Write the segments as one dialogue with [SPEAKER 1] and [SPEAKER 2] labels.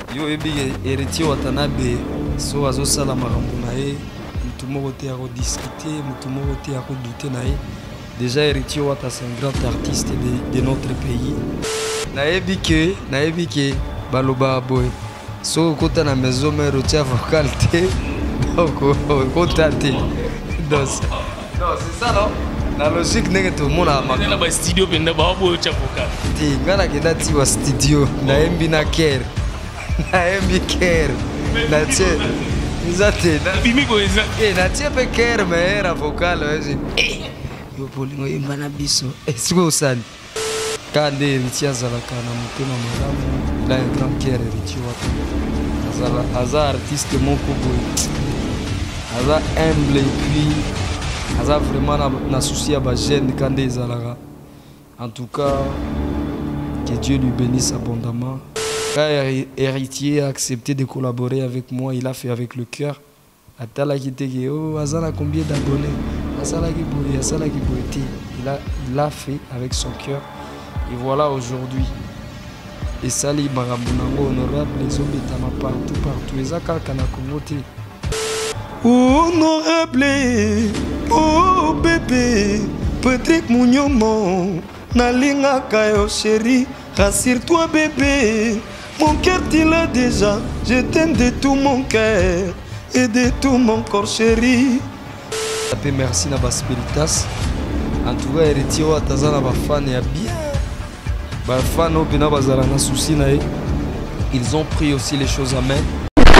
[SPEAKER 1] Yo ebi héritier Watanabe so azosala makambo na ye mutu moko te akodiscuter mutu moko te akodute na ye. Déjà héritier Wata c'est un grand artiste de notre pays. Nayebi ke baloba boy so kota na maison mère otia vocal te donc kota te. Non c'est ça non. La logique n'est que tout le monde a marqué.
[SPEAKER 2] Dans le studio, il y a un vocal.
[SPEAKER 1] Si, quand il y a un studio, il y a un care. Il y a un care. Il y a un care. Il y a un care, mais il y a un vocal. Il y a un biso. Est-ce que vous savez? Quand il y a un il a un grand care. Il y a un artiste mon il y a humble et puis il a vraiment un souci à jeune quand il est. En tout cas, que Dieu lui bénisse abondamment. Quand héritier a accepté de collaborer avec moi, il a fait avec le cœur. Oh, Azana combien d'abonnés? Il a fait avec son cœur. Et voilà aujourd'hui. Et Sali Marabunango honorable, les hommes étant partout. Et ça, honorable, oh bébé, Patrick Mouniomon, Nalinga Kayo chérie, rassure-toi bébé, mon cœur tu l'as déjà, je t'aime de tout mon cœur et de tout mon corps chérie. Merci na Baspiritas, en tout cas héritier wa tazana ba fan ya bien, ba fan au bina bazala na souci na ils ont pris aussi les choses à main.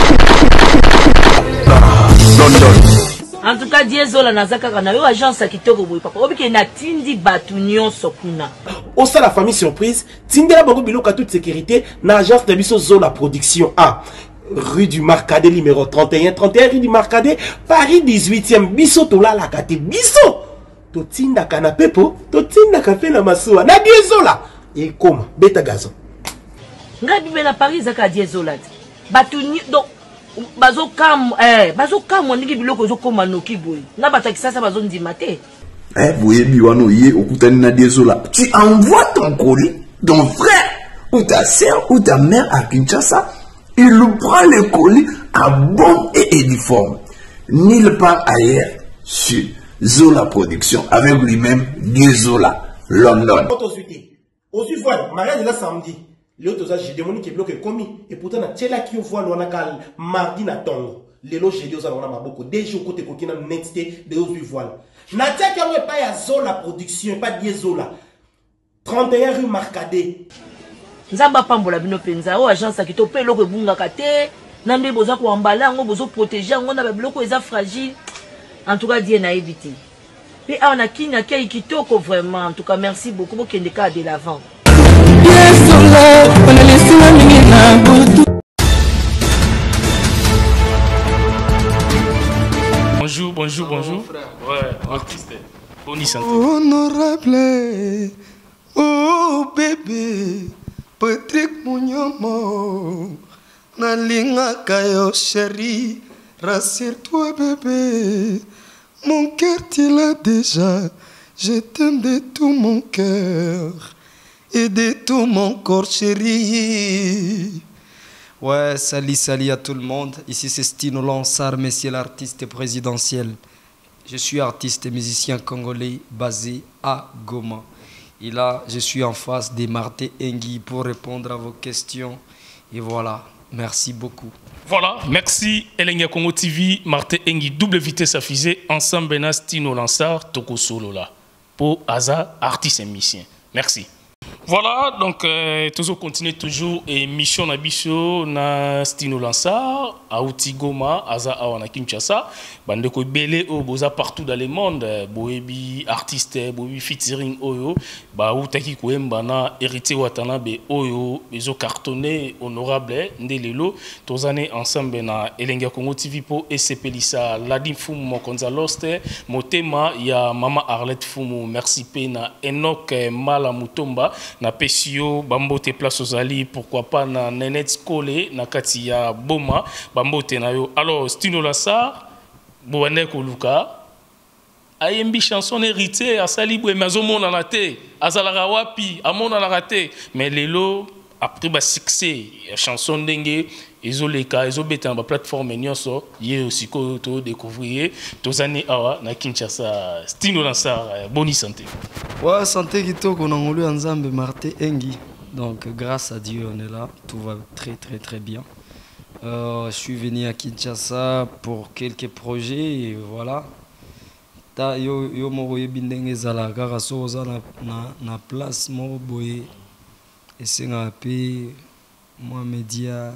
[SPEAKER 3] En tout cas, Diezola Nazaka na yo agence kitoko boy papa. Obi ke na tindi batu nyonso kuna.
[SPEAKER 4] Au sein la famille surprise, tindela bango biloko toute sécurité na agence de biso Zola Production A. Rue du Marcadet numéro 31 rue du Marcadet, Paris 18e biso tola la kate biso. To tinda kana pepo, to tinda kafe na masuwa. Na Diezola et comme beta gazon.
[SPEAKER 3] Ngai bibe na Paris zaka Diezola. Batu donc bazo kam ndiki biloko zo koma noki boy na batakisa sa bazo ndima te
[SPEAKER 5] boye biwano ye okutani na Diezola tu envoies ton colis ton frère ou ta sœur ou ta mère à Kinshasa il prend le colis à bon et uniforme nulle part ailleurs sur Zola Production avec lui-même Diezola London.
[SPEAKER 4] Aussi voilà mariage là samedi. L'autre j'ai demandé qu'il bloque commis et pourtant na tela qui voit l'on a cal mardi na tongo les loges j'ai dit aux on a beaucoup des jours côté kokina netité de aux voile na tia qui a pas ya Zola Production pas Diezola 31 rue Marcadet
[SPEAKER 3] nzamba pambola bino penza o agence ki to pe loko bunga kate na mbe boza ko embala ngo bozo protéger ngo na biloko eza fragile en tout cas die na éviter et on a kinya kei kitoko vraiment en tout cas merci beaucoup pour kende ka de l'avant.
[SPEAKER 2] Bonjour. Ouais, artiste. Bonne santé.
[SPEAKER 1] Honorable, oh bébé, Patrick Mouniomon, Nalinga Kayo chérie, rassure-toi bébé, mon cœur tu l'as déjà, je t'aime de tout mon cœur et de tout mon corps chéri. Ouais, salut à tout le monde. Ici c'est Stino Lansar, monsieur l'artiste présidentiel. Je suis artiste et musicien congolais basé à Goma. Et là, je suis en face de Martin Engi pour répondre à vos questions. Et voilà, merci beaucoup.
[SPEAKER 2] Voilà, merci Elenga Congo TV, Martin Engi, double vitesse à fusée, ensemble na Stino Lansar, Toko Solo là. Pour Aza, artiste et musicien. Merci. Voilà, donc toujours continuer toujours émission na biso na Stino Lansar à Goma, Aza Awana Kinshasa, bande ko belé o boza partout dans le monde, boebi artiste, boebi featuring oyo, ba utaki koemba na héritier Watanabe oyo, bezo cartonné honorable ndelelo, tozane ensemble na Elenga Congo TV po esepelisa Ladim Fumu Mokonza Loste, motema ya Mama Arlette Fumu, merci pe na Enoch Mala Mutomba na Pesio bambote place aux ali pourquoi pas na Nenet Skole na kati ya Boma bambote na yo. Alors Stino Lansar boane ko luka ayembi chanson hérité asali bwe mazomona na te azala wapi amona na raté mais lelo après le succès la chanson dengue ezoleka ezobeta na plateforme nyonso ye aussi ko to découvrir tozani awa na Kinshasa Stino Lansar bonne santé.
[SPEAKER 1] Ouais, santé kitoko na ngolu ya Nzambe Martin Engi. Donc grâce à Dieu on est là, tout va très très très bien. Je suis venu à Kinshasa pour quelques projets et voilà. Ta yo moko yebi ndenge ezala kaka so oza na place moko boye esenga pe moi média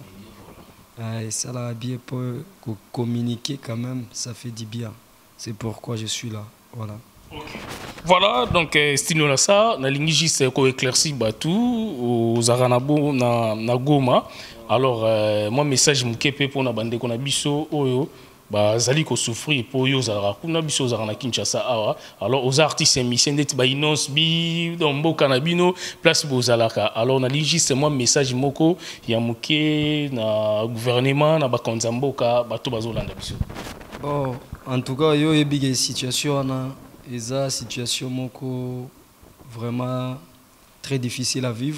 [SPEAKER 1] et ça l'a bien pour communiquer quand même, ça fait du bien. C'est pourquoi je suis là. Voilà.
[SPEAKER 2] Okay. Voilà, donc Stino Lansar, na lingi juste ko éclairci batu aux Aranabo na Goma. Alors moi message mukepe pour na bande ko na biso oyo ba zali ko souffrir pour yo zara kuna biso zara na Kinshasa awa. Alors aux artistes émissions net ba inonce bi dans mboka na bino place bozalaka. Alors na lingi juste moi message moko ya muke na gouvernement na ba konza mboka bato bazolanda biso.
[SPEAKER 1] Bon, en tout cas yo ebige situation na eza situation moko vraiment très difficile à vivre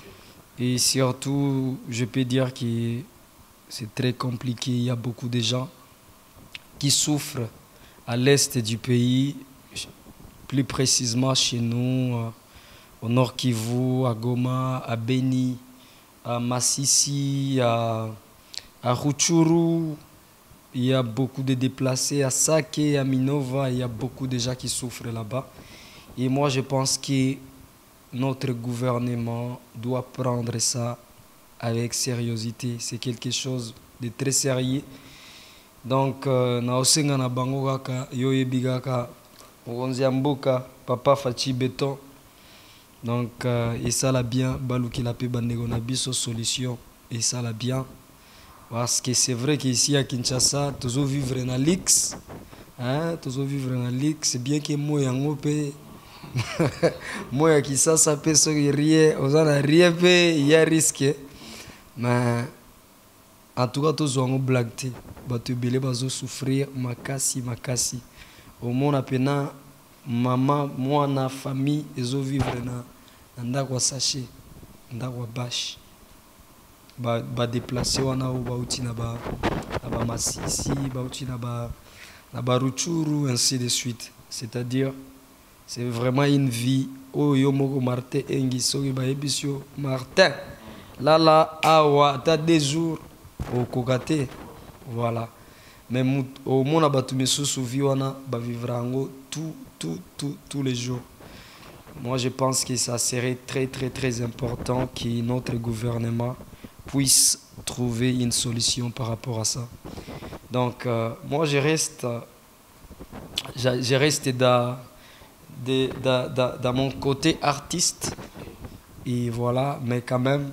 [SPEAKER 1] et surtout je peux dire que c'est très compliqué, il y a beaucoup de gens qui souffrent à l'est du pays, plus précisément chez nous au nord Kivu, à Goma, à Beni, à Massissi, à Rutshuru. Il y a beaucoup de déplacés à Sake, à Minova, il y a beaucoup de gens qui souffrent là-bas. Et moi, je pense que notre gouvernement doit prendre ça avec sérieuxité. C'est quelque chose de très sérieux. Donc, na osenga na bango kaka yo yebigaka okonzi mboka papa Fachi Beton. Donc, et ça l'a bien baluki la pe bandego na biso solution et ça l'a bien. Parce que c'est vrai qu'ici à Kinshasa, toujours vivre dans l'X, hein, toujours vivre dans l'X, c'est bien que moi yango pe moi qui ça peut se rien, on a rien pe, il y a risque. Mais en tout cas tous on blague, batu belé bazo souffrir makasi. Au monde apena maman moi na famille ezo vivre na ndako sachet, ndako bâche. Ba déplacer wana ou bauti na ba Masisi, bauti na ba Rutshuru, ainsi de suite. C'est-à-dire c'est vraiment une vie oyo moko Martin Engi soki ba ebisio Martin là awa ta 2 jours au kokate voilà. Mais au monde batu misusu vie wana ba vivre ango tous les jours. Moi je pense que ça serait très très très important que notre gouvernement puisse trouver une solution par rapport à ça. Donc, moi, je reste dans mon côté artiste. Et voilà, mais quand même,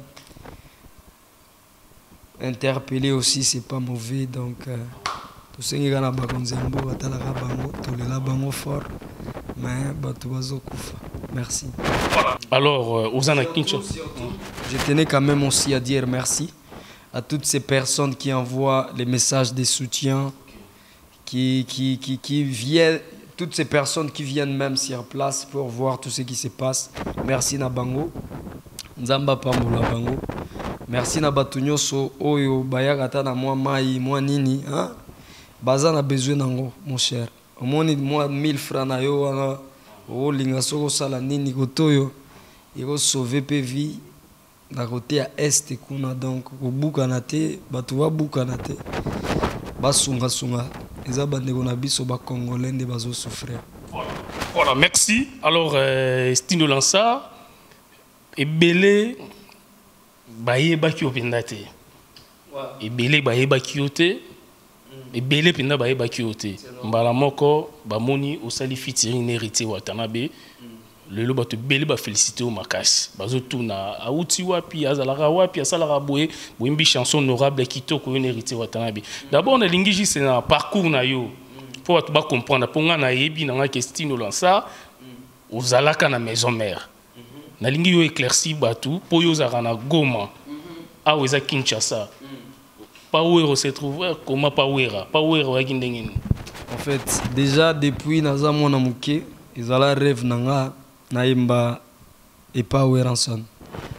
[SPEAKER 1] interpeller aussi, c'est pas mauvais. Donc, tout ce qui est là, fort. Mais, merci.
[SPEAKER 2] Alors, aux Kinshasa.
[SPEAKER 1] Je tenais quand même aussi à dire merci à toutes ces personnes qui envoient les messages de soutien, qui viennent, toutes ces personnes qui viennent même sur place pour voir tout ce qui se passe. Merci Nabango, Nzamba Pambola Bango. Merci Nabatunyo So Oyo Bayagata na moi Mai, moi Nini. Baza na besoin nango, mon cher. Au moins moi 1000 francs na yo wana. O linga soko sala nini kotoyo. Il faut sauver PV na côté à est kuna donc au bukanate batu wa bukanate basunga eza bandeko na biso ba congolais de bazo souffrir.
[SPEAKER 2] Voilà, merci. Alors Stino Lansar et belé baye baki opendate. Et belé baye baki ote. Et belé penda baye baki ote. Mbala moko ba moni osali featuring héritier Watanabe. Le loba te belé ba féliciter au makasi bazo tuna auti wapi azalaka wapi asalaka boye boyembi chanson honorable kitoko une héritier Watanabe. D'abord na lingi c'est na parcours na yo pour ba comprendre pour nga na yebi na nga Stino Lansar ozalaka na maison mère na lingi yo éclairci batu pour yo zara na Goma a weza Kinshasa Power se trouve comment Power wa kindengeni.
[SPEAKER 1] En fait déjà depuis naza mona muke ezala rêve nanga naimba et pas Ranson.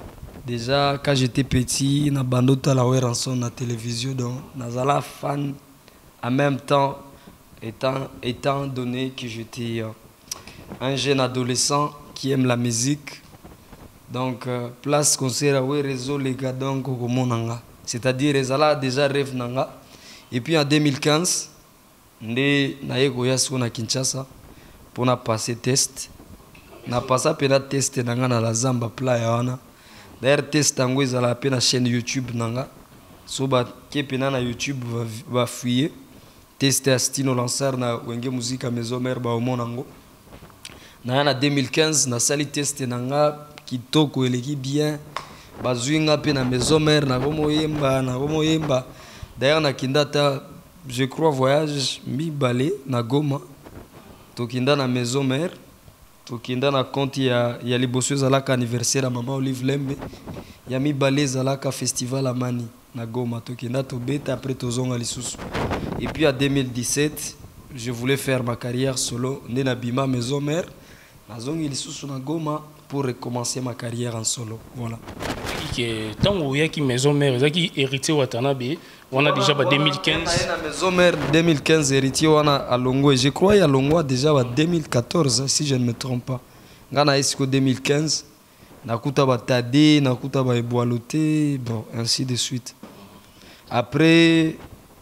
[SPEAKER 1] déjà quand j'étais petit na bando tala ranson na télévision donc nazala fan en même temps étant donné que j'étais un jeune adolescent qui aime la musique. Donc place concert ouais réseau les gars donc komonanga. C'est-à-dire ezala déjà rêve nanga. Et puis en 2015 ndé naye koya na Kinshasa pour na passer test. Na passa pena test nanga na la Zamba playa wana. D'ailleurs test tango ezala pena chaîne YouTube nanga. So ba kepena na YouTube va fouiller. Test à Stino Lansar na wenge musique maison mère ba omonango. Na 2015 na sali test nanga kitoko eleki bien. Bazuinga pe na maison mère na gomoyemba. D'ailleurs na kindata je crois voyage mi balé na Goma. Tokinda na maison mère. Tokinda na compte ya liboso zalaka anniversaire à maman Olive Lembe. Ya mi balé zalaka festival Amani na Goma. Tokinda to beta après tozonga lisusu. Et puis en 2017, je voulais faire ma carrière solo. Nena bima maison mère. Nazongi lisusu na Goma pour recommencer ma carrière en solo. Voilà.
[SPEAKER 2] Tant où il y a qui maison mère, il y a qui héritier Watanabe. On a déjà 2015.
[SPEAKER 1] La maison mère 2015 héritier on a à Longo. Je crois à Longo déjà 2014 si je ne me trompe pas. Ngana esco 2015. Nakuta ba Tade, nakuta ba Eboalote, bon ainsi de suite. Après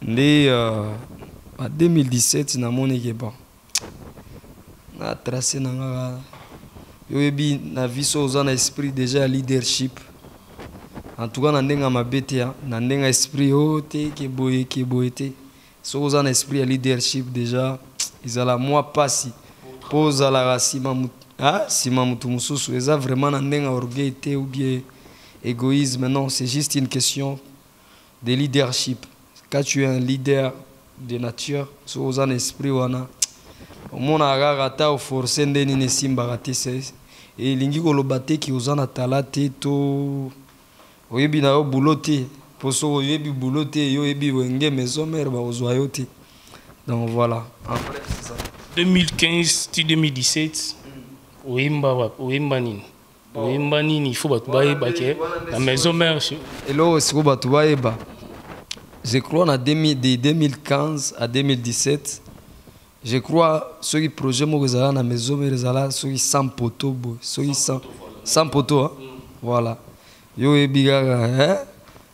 [SPEAKER 1] en 2017 na moneke bon. Na tracé nanga. Yobi na viso aux esprit déjà leadership. En tout cas, nandenga mabete nandenga esprit ote ke boyete. So aux esprit à leadership déjà, ils ont la moi passi. Pose à la rasima sima mutu mususu, ils ont vraiment nandenga orgueil ou bien égoïsme. Non, c'est juste une question de leadership. Quand tu es un leader de nature, so aux esprit wana. Omona agata o forcer ndeni ne simba ratise. Et lingi kolobate ki ozana talate to oyebi na yo bouloté poso oyebi bouloté yo yebi wenge maison mère ba ozoyote. Donc voilà, après c'est ça.
[SPEAKER 2] 2015 2017 oimba nini il faut batoubaye baké la maison mère
[SPEAKER 1] et là c'est ko batoubaye ba je crois en 2015 à 2017 je crois ce qui projet mo ezala na maison mère ezala ce qui sans poteau bo ce qui sans poteau hein? Voilà yo ebigaga hein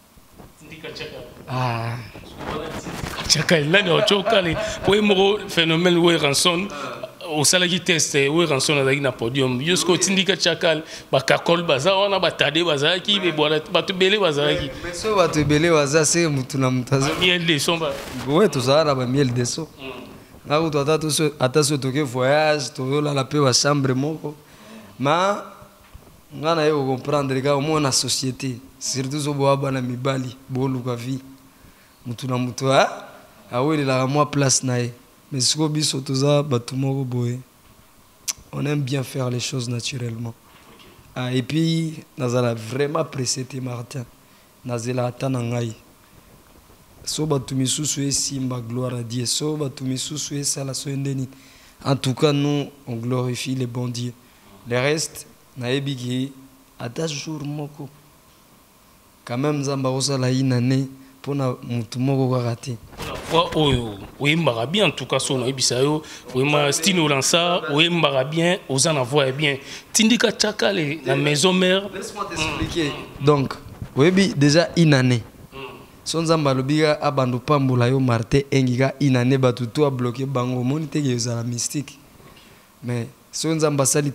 [SPEAKER 1] ah
[SPEAKER 2] chaka là no chokale po mo phénomène we ranson au salagi test we ranson azaki na podium jusqu'au tindika chakal ba kakol baza wana batade baza ki be bola batu bele baza ki
[SPEAKER 1] so batu bele baza c'est mutu na mutazo
[SPEAKER 2] miel de somba
[SPEAKER 1] ouais tout ça na ba miel de so na ko ata so toke voyage to yo la pe ba chambre moko ma ngana yo comprendre ka au na société surtout so boa bana mibali boluka vie mutu na mutu aweli la moi place nae mais ce que biso toza batu moko boye on aime bien faire les choses naturellement et puis nazala vraiment précédé Martin nazela atana ngai so batu misusu esimba gloire à Dieu so batu misusu esala so ndeni en tout cas nous on glorifie les bons dieux le reste nayebi ki ata jour moko quand même nzamba osala inane pona mutu moko kakate
[SPEAKER 2] oimbaka bien en tout cas so nayebisa yo vraiment Stino Lansar oimbaka bien ozana voix bien tindika chakale la maison mère.
[SPEAKER 1] Laisse-moi t'expliquer. Donc oyebi déjà inane so nzamba lobika abandu pambola yo Martin engika inane batu to a bloqué bango moni te ke ezala mystique mais so nzamba sali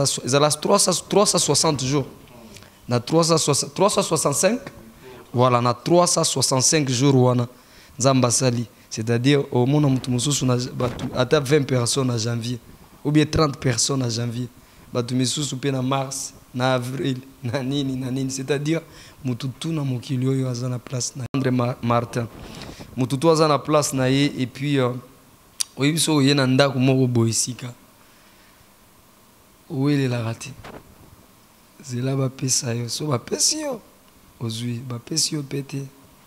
[SPEAKER 1] 360 jours na 365 voilà na 365 jours wana nzamba sali c'est-à-dire au monde mutu mususu na batu ata 20 personnes en janvier ou bien 30 personnes en janvier batu misusu pe na mars na avril na nini c'est-à-dire mutu tu na mokili oyo aza na place na André Martin mutu tu aza na place na ye et puis oyebiso ye na ndako moko boisika owelela te zela bapesa yo so bapesi yo ozwi bapesi yo pete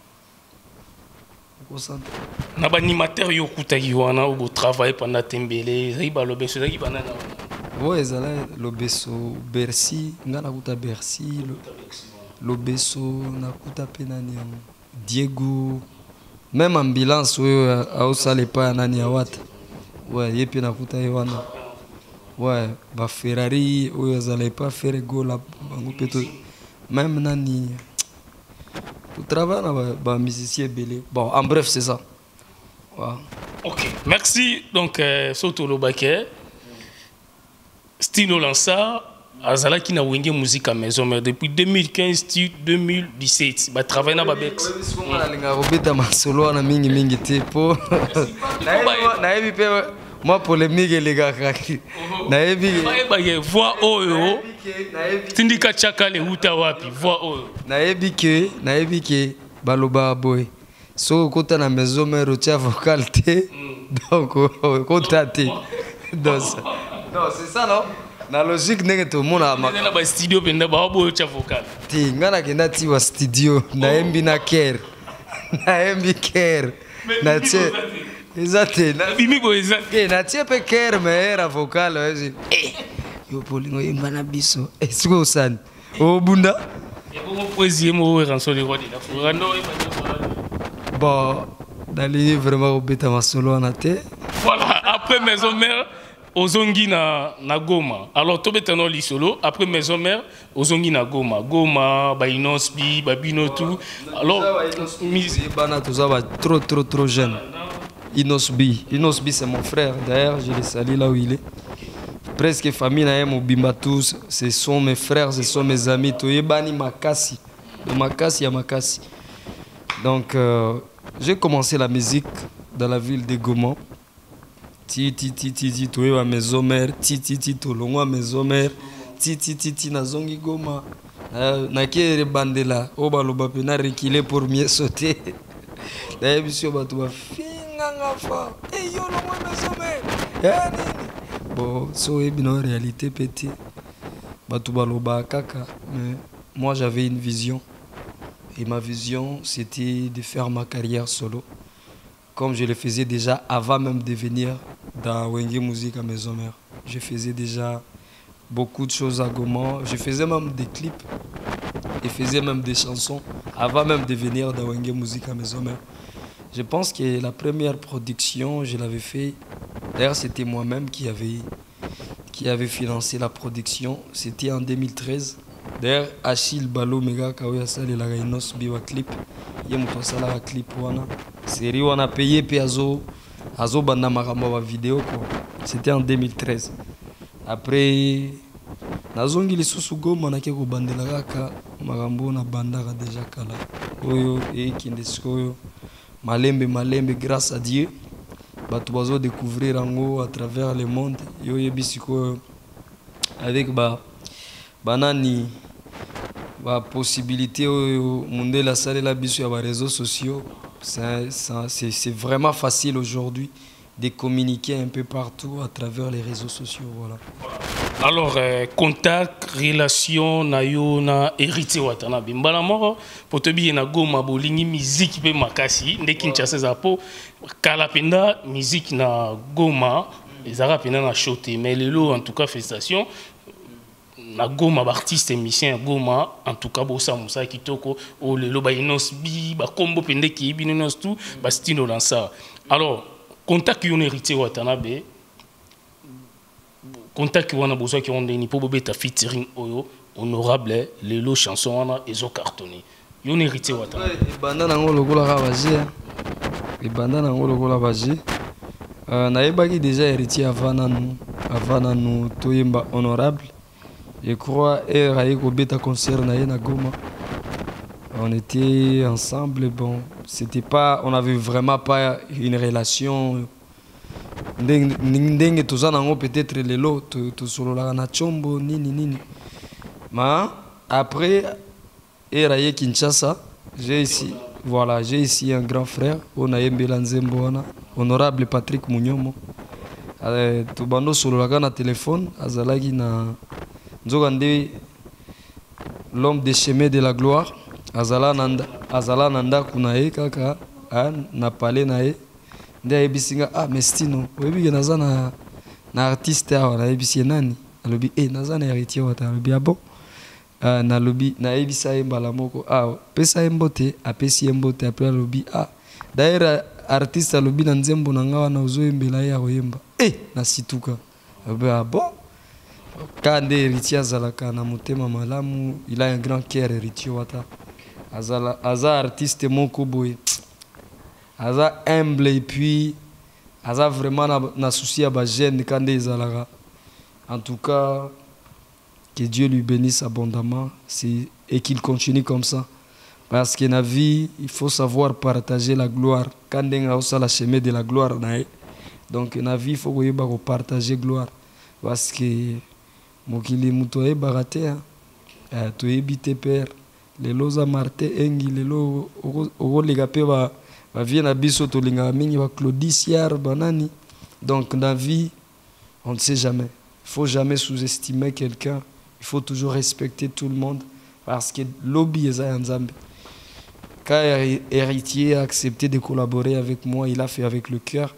[SPEAKER 2] na banimateur yo kutaki wana au travail pendant tembele zai ba lobeso zaki banana
[SPEAKER 1] ouais ezala lobeso Bercy ngana kuta Bercy Lobeso nakuta pe nani Diego même ambulance oyo aosala epai ya nani ya wata ouais ye mpe nakuta ye wana ouais baferrari oyo azala epai afere gola bango mpe to même nani totravaille na bamusicien ebele bon en bref c'est ça ouais.
[SPEAKER 2] Ok, merci. Donc, Soto Lobake, Stino Lansar, Azala qui n'a wengé musique à maison, mais depuis 2015-2017, il travaille dans Babex.
[SPEAKER 1] Moi, polémique, les gars,
[SPEAKER 2] voix Oyo, Tindika Chaka, les Hutawapi, voix Oyo.
[SPEAKER 1] Naebike, Baloba Boy. So, quand on a maison, mais routier vocal, donc, contacté. Non, c'est ça, non? La logique n'est que tout le monde a
[SPEAKER 2] marqué. On a un studio, mais on a un routier vocal.
[SPEAKER 1] Ti, on a un studio, on a un bina care. On a un bina care. Exact. Na pe care, mais era vocal. Yo, Paulinho, il m'a biso. Est-ce que vous savez? Oh, Bunda? Bon, d'aller vraiment au bêta ma solo en athée.
[SPEAKER 2] Voilà, après maison mère, Ozongi na Goma. Alors, tout bêta non li solo. Après maison mère, Ozongi na Goma. Goma, Inosbi, Babino, tout. Alors,
[SPEAKER 1] trop jeune. Inosbi, c'est mon frère. D'ailleurs, je l'ai sali là où il est. Presque famille na Mobimba tous. Ce sont mes frères, ce sont mes amis. Toyebani Makasi. De Makasi à Makasi. Donc, j'ai commencé la musique dans la ville de Goma. Ti, toye wa maison mère. Ti, tolongwa maison mère. Ti, nazongi Goma. Nakere bandela. Oba loba pena reculer pour mieux sauter. D'ailleurs, monsieur Batouba, finganga fa. Eh yo, longwa maison mère. Bon, so en réalité petit. Batouba loba kaka. Mais moi, j'avais une vision. Et ma vision, c'était de faire ma carrière solo, comme je le faisais déjà avant même de venir dans Wenge Musique à Maison Mère. Je faisais déjà beaucoup de choses à Goma. Je faisais même des clips et faisais même des chansons avant même de venir dans Wenge Musique à Maison Mère. Je pense que la première production, je l'avais fait. D'ailleurs, c'était moi-même qui avait financé la production. C'était en 2013. D'ailleurs, Achille Balo Mega Kaoya Sale la Rainos Biwa clip. Yé mouton sala clip wana. Série wana payé pe azo banda maramba wa vidéo quoi. C'était en 2013. Après nazongi lisusu Goma na keko bandela kaka marambo na bandaka déjà kala. Oyo e kindesko malembe grâce à Dieu. Batu bazo découvrir ango à travers le monde. Yo yebisiko avec banani la possibilité de la salle la biso sur les réseaux sociaux. C'est vraiment facile aujourd'hui de communiquer un peu partout à travers les réseaux sociaux. Voilà.
[SPEAKER 2] Alors, contact, relation, na héritier watana bimbala moro pour te bien na Goma bolingi musique pe makasi ndeki nchase zapo kala penda musique na Goma ezara penda na choté mais lelo en tout cas félicitations na Goma artiste musicien Goma en tout cas bossa musa kitoko o lelo ba inosbi ba kombo pende ki binos tout ba Stino Lansar. Alors contact yon héritier watanabe contact wana bossa ki ondeni po bobeta featuring oyo honorable lelo chanson wana ezo cartonné yon héritier watanabe
[SPEAKER 1] banda nango lokola ka baje e banda nango lokola baje na yebaki déjà héritier avant nous toyemba honorable. Je crois qu'au bêta concert na Goma, on était ensemble. Bon, c'était pas, on n'avait vraiment pas une relation. Ndenge tozana peut-être les lots, tout solo la na chombo nini. Mais après, Eraye Kinshasa, j'ai ici un grand frère, on a honorable Patrick Mounyomo. Tubando solo la na téléphone, azalaki na Nzogande, l'homme des chemins de la gloire, Azala Nanda Kunae Kaka, na palais nae, nde ebisinga Mestino, oyebi nazana na artiste awa na ebisi nani, alobi nazana héritier wata alobi bon. na lobi na ebisa mbala moko pesa mbote apesi mbote après lobi d'ailleurs artiste lobi na nzembo na ngawa na ozoyembela ya koyemba na situka bon kande héritier azalaka na motema malamu, il a un grand cœur héritier wata aza artiste moko boye aza humble et puis aza vraiment na souci ya ba jeune kande ezalaka. En tout cas, que Dieu lui bénisse abondamment et qu'il continue comme ça. Parce que dans la vie, il faut savoir partager la gloire. Quand on a la chemin de la gloire, donc dans la vie, il faut partager la gloire. Parce que mokili muto e barate to ebite père les loza marte engi les lo o lega pe va vient na biso to linga mingi va Claudiciar banani. Donc dans la vie, on ne sait jamais. Il ne faut jamais sous-estimer quelqu'un. Il faut toujours respecter tout le monde. Parce que lobby est un Zambie. Quand héritier a accepté de collaborer avec moi, il a fait avec le cœur.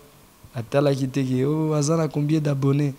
[SPEAKER 1] Azala combien d'abonnés?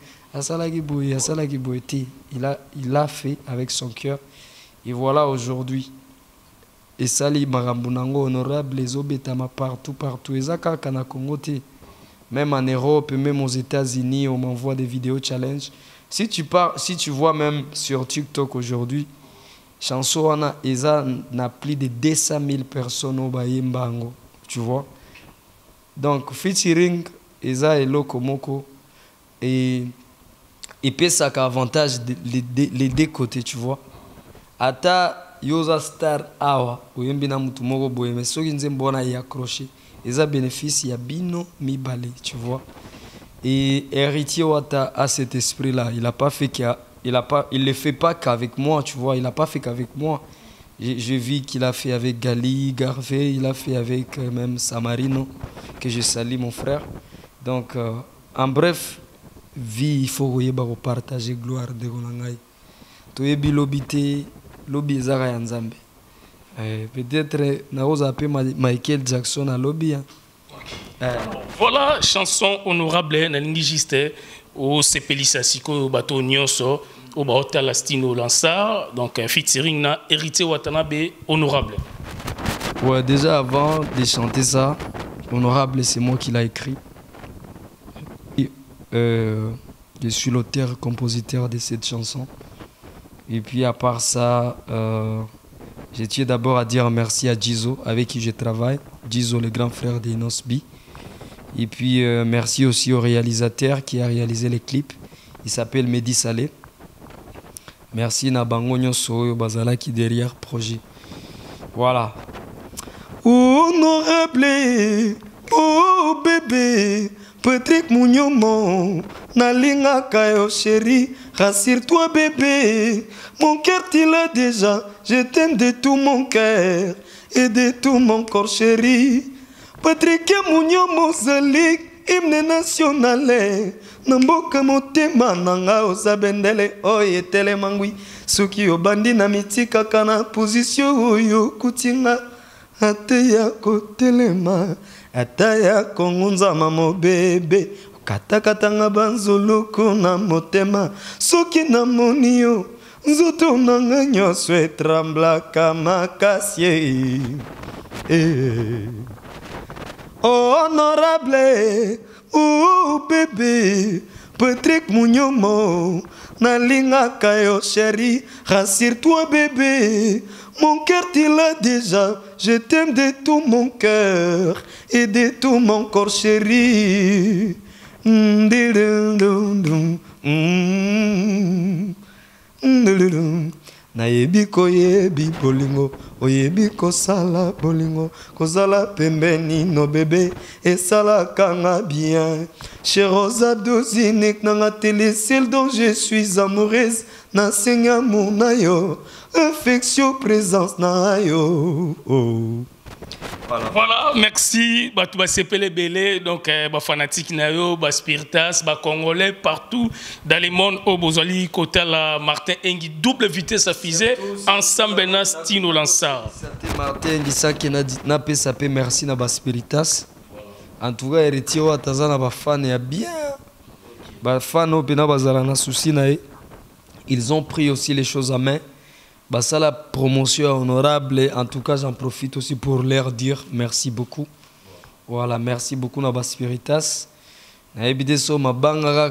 [SPEAKER 1] Il a fait avec son cœur. Et voilà aujourd'hui. Et Sali Marambunango honorable, les obétama partout. Ezaka kana Kongote. Même en Europe, même aux États-Unis, on m'envoie des vidéos challenge. Si tu vois même sur TikTok aujourd'hui, chanson n'a plus de 200 000 personnes au Bayembango. Tu vois? Donc, featuring, Eza et Lokomoko. Et puis, ça a avantage les deux côtés, tu vois? Ata Yosa Star Awa, Oyembina Mutumoko Boyeme, ceux qui nous y accroché. Ils ont bénéfice, il y a Bino Mibale, tu vois. Et héritier Wata a cet esprit-là. Il ne le fait pas qu'avec moi, tu vois. Il n'a pas fait qu'avec moi. J'ai vu qu'il a fait avec Gali, Garvey, il a fait avec même Samarino, que je salue mon frère. Donc, en bref, vie, il faut partager gloire de Gonangai. Toyebi lobité, lobby Zara Yanzambe. Peut-être Naoza appelé Michael Jackson à lobby.
[SPEAKER 2] Voilà, chanson honorable Nalingiste au Sepelisa Siko au bateau Nyonso au Baota Lastino Lansar, donc un featuring na héritier Watanabe honorable.
[SPEAKER 1] Ouais, déjà avant de chanter ça, honorable c'est moi qui l'a écrit. Je suis l'auteur-compositeur de cette chanson. Et puis à part ça, je tiens d'abord à dire merci à Jizo, avec qui je travaille. Jizo, le grand frère d'Inosbi. Et puis merci aussi au réalisateur qui a réalisé les clips. Il s'appelle Mehdi Saleh. Merci Nabango Nyonso Bazala qui derrière projet. Voilà.
[SPEAKER 6] Honorable, oh bébé, Patrick Mounyomo, Nalinga Kayo chéri, rassure-toi bébé, mon cœur tu l'as déjà, je t'aime de tout mon cœur et de tout mon corps chéri. Patrick Mounyomo Zalik, hymne national, Namboka motema nanga osabendele oye telemangwi, soki obandi na mitika kana position oyo kutinga, ateya kotelema, ataya kongunza mamo bebe, katakatanga banzoloko na motema, soki na monio, nzoto nanga nyonso etremblaka makasi. Honorable, oh bébé, Patrick Mounyomo, Nalinga Kayo chéri, rassure-toi bébé, mon cœur tu l'as déjà, je t'aime de tout mon cœur et de tout mon corps chéri. Nayebi koyebi bolingo, oyebi kosala bolingo, kozala pembeni no bébé, et sala kanga bien. Cherosa dozinik nanga télécile dont je suis amoureuse, na senga munayo, affection présence na yo. Oh.
[SPEAKER 2] Voilà, merci. Bah, tu vas s'épeler belé, donc bah, fanatique nayo, bah, spiritas, bah, congolais partout dans le monde. Au Bozali, côté la Martin Engi, double vitesse à fusée, ensemble na Stino Lansar.
[SPEAKER 1] Martin Engi ça qui n'a pas sapé merci na bas spiritas. En tout cas, héritier wa tazana ba fan ya bien. Ba fan au pena bazala na souci na. Ils ont pris aussi les choses à main.
[SPEAKER 6] Bah, ça, la promotion honorable. Et en tout cas, j'en profite aussi pour leur dire merci beaucoup. Voilà, merci beaucoup, Naba Spiritas. Voilà,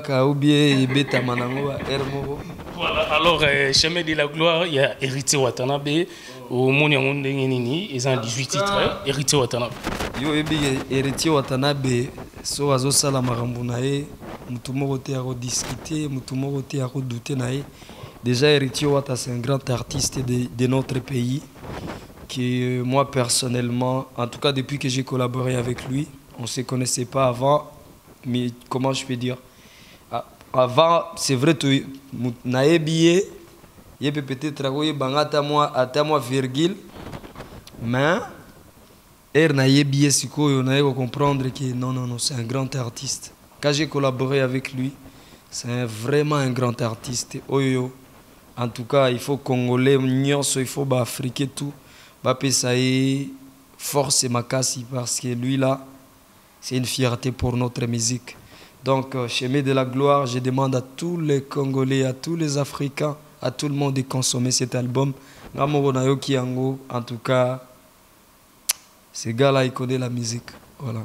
[SPEAKER 2] alors, chemin de la gloire, il y a Héritier Watanabe. Au monde, ils ont 18 titres. Héritier Watanabe.
[SPEAKER 6] Yo, Héritier Watanabe, so azo sala marambo nae, mutu moko te a rediscuter, mutu moko te a redouter nae. Déjà, Héritier Wata, c'est un grand artiste de notre pays. Qui, moi, personnellement, en tout cas, depuis que j'ai collaboré avec lui, on ne se connaissait pas avant. Mais comment je peux dire? Avant, c'est vrai, tu n'as billet, il peut peut-être à moi virgule, mais er n'a billet, c'est quoi? On a comprendre que non, c'est un grand artiste. Quand j'ai collaboré avec lui, c'est vraiment un grand artiste. Oyo, en tout cas, il faut congolais, il faut africain tout, ça y force ma casse parce que lui là. C'est une fierté pour notre musique. Donc, chemin de la gloire, je demande à tous les Congolais, à tous les Africains, à tout le monde de consommer cet album. En tout cas, ce gars-là, il connaît la musique. Voilà.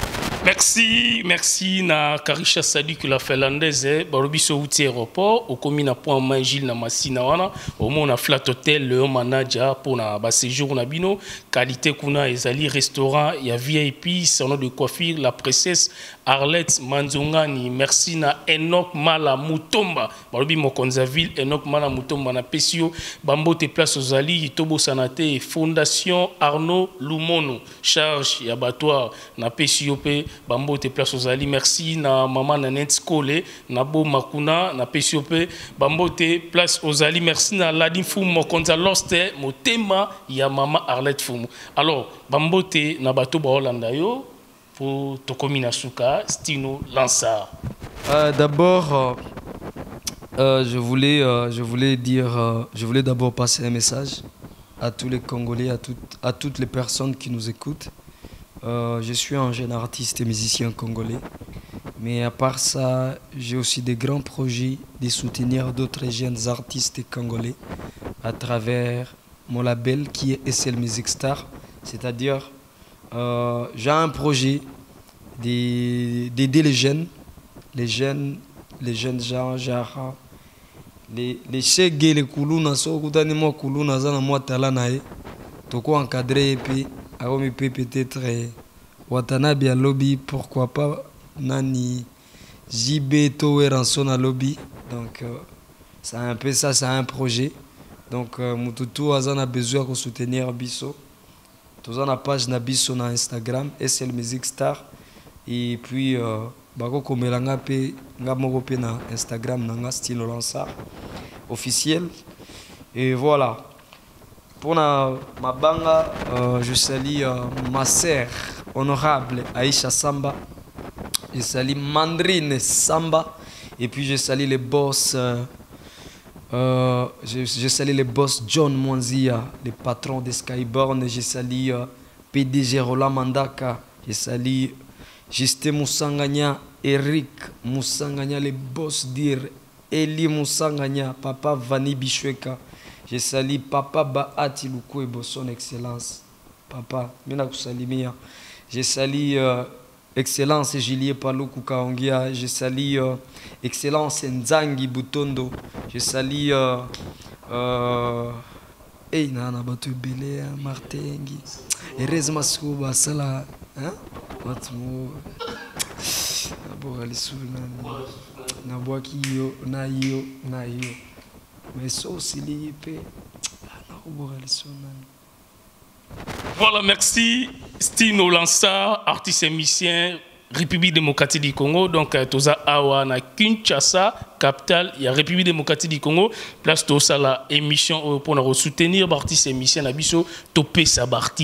[SPEAKER 2] Merci na Karisha Sadik la finlandaise barobiso outi aéroport au komina point Mangil na Masina wana au mona flat hotel le manager pour na ba séjour na bino qualité kuna ezali restaurant ya VIP salon de coiffure la princesse Arlette Manzongani. Merci na Enoch Mala Mutomba barobi mokonza ville Enoch Mala Mutomba na Pesio bambote place ozali tobo sanate fondation Arnaud Lumono charge ya abattoir na Pesio pe bambote place ozali. Merci na maman Nanette Skole na bo makuna na Pesio pe bambote place ozali. Merci na Ladin Fumu mokonza loste motema ya maman Arlette Fumu. Alors bambote na bato ba Holanda yo pour Tokomina Souka, Stino Lansar.
[SPEAKER 6] D'abord, je voulais d'abord passer un message à tous les Congolais, à toutes les personnes qui nous écoutent. Je suis un jeune artiste et musicien congolais, mais à part ça, j'ai aussi des grands projets de soutenir d'autres jeunes artistes congolais à travers mon label qui est SL Music Star, c'est-à-dire j'ai un projet d'aider les jeunes gens, genre les chèques, les koulouna, so kutani mo koulouna zana mo talanae, toko encadré et puis aromi peut-être Watanabe à lobby, pourquoi pas nani JB Tower en son à lobby, donc c'est un peu ça, c'est un projet, donc mututu azana besoin de soutenir biso. Tous la page Nabiso na Instagram, SL Music Star. Et puis, bako komelanga pe ngamoko pe na Instagram nanga Stino Lansar officiel. Et voilà. Pour ma banga, je salue ma sœur honorable Aïcha Samba. Je salue Mandrine Samba. Et puis je salue les boss. Je salue les boss John Mwanzia, les patrons de Skyborn. Je salue PDG Roland Mandaka. Je salue Justin Moussanganya, Eric Moussanganya, les boss dire Eli Moussanganya, Papa Vani Bichweka. Je salue Papa Baati Lukwebo, son excellence. Papa, mina kusalimia. Je salue Excellence Julie Paluku Kaongia. Je salue Excellence Nzangi Butondo. Je salue Nana Batu Bele Martengi. Erez Masuba Sala. Hein? Nabwaki yo na yo. Mais ça aussi lié.
[SPEAKER 2] Voilà, merci Stino Lansar, artiste et musicien, République démocratique du Congo. Donc, Toza Awa na Kinshasa, capitale, il y a République démocratique du Congo. Place Toza la émission pour nous soutenir, artiste et musicien, Nabiso, Topé Sabarti.